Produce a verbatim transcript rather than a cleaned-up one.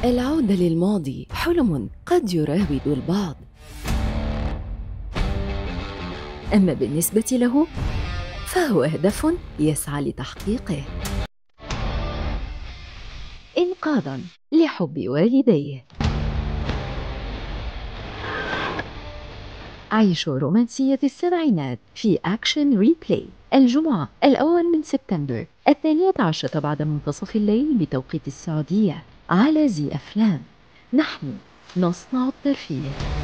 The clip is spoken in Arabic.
العودة للماضي حلم قد يراود البعض، أما بالنسبة له فهو هدف يسعى لتحقيقه. إنقاذاً لحب والديه. عيشوا رومانسية السبعينات في أكشن ريبلاي الجمعة الأول من سبتمبر الثانية عشرة بعد منتصف الليل بتوقيت السعودية على زي أفلام. نحن نصنع الترفيه.